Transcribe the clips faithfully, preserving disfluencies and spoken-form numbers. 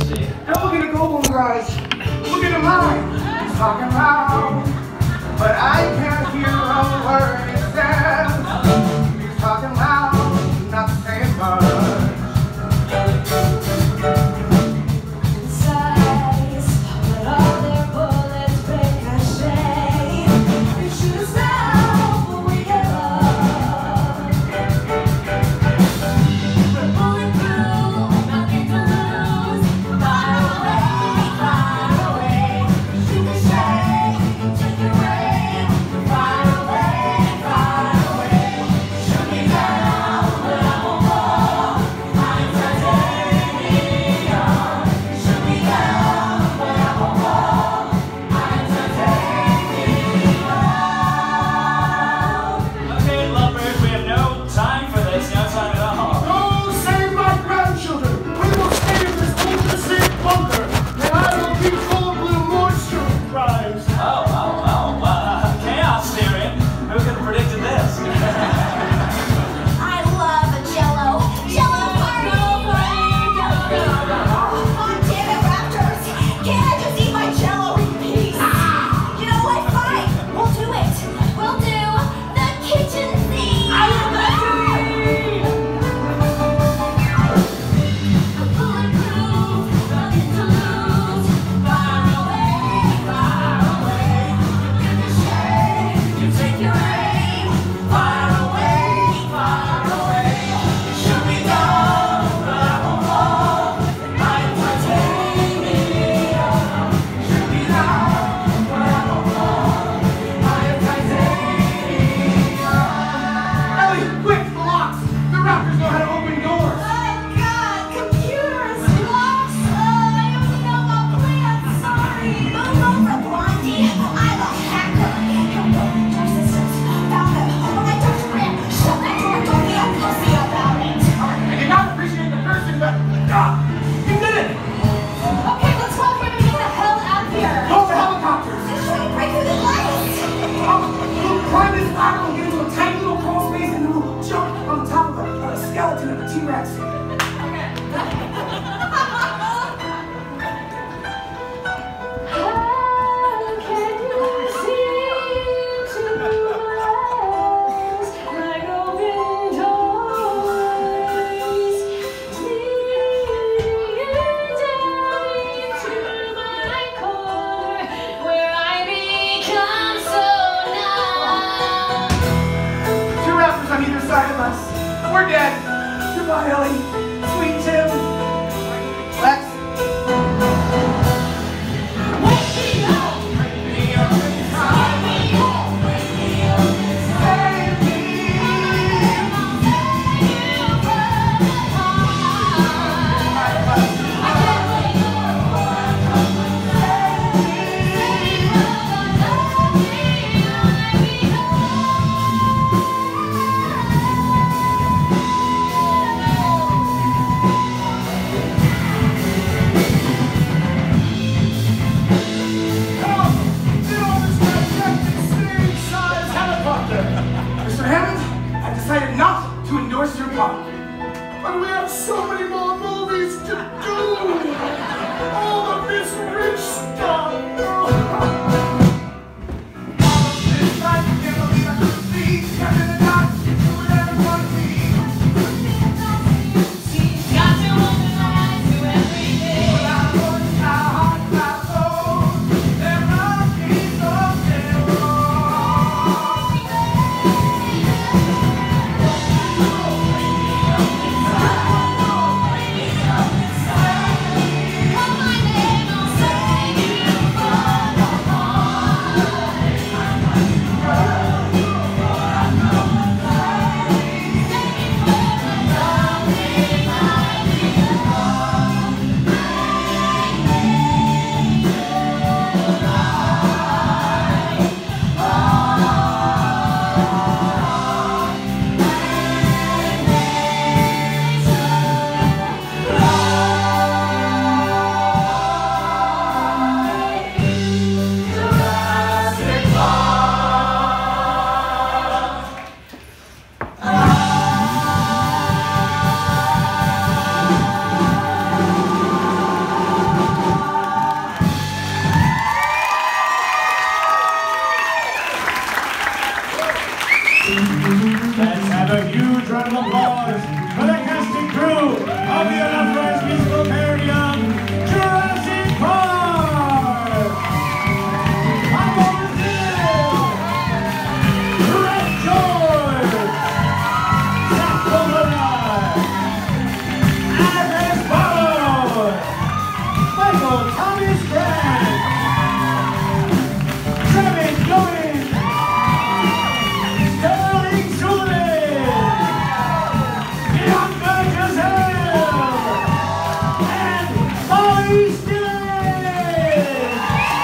see. Don't look at the gold one, guys. Look at mine. He's talking loud, but I can't hear a word he says. He's talking loud, not saying much. We're dead. Goodbye, Ellie. Sweet Tim. Lex. Decided not to endorse your pop. But we have so many more movies to do. All of this rich stuff. This life you can't believe I could see. Kept in the dark, do whatever you want to be. Got to open my eyes to every day. But I know it's how hard my soul. There must be something wrong. Let's have a huge round of applause for the cast and crew of the unauthorized musical parody of Jurassic Park! Pablo Brazil! Red George! Zach Bologna! Agnes Barlow! Michael Thomas Grant! Travis Goins! Sterling Sullivan! Bianca Giselle! And Molly Stillage!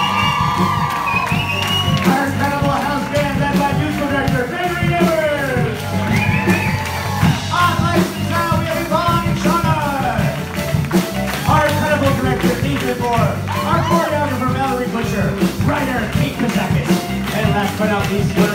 Our incredible house band led by musical director Gregory Nevers! On license now we have Yvonne and Shauna! Our incredible director Ethan Moore! Our choreographer Mallory Butcher! Writer Kate Kazakis! And last but not least,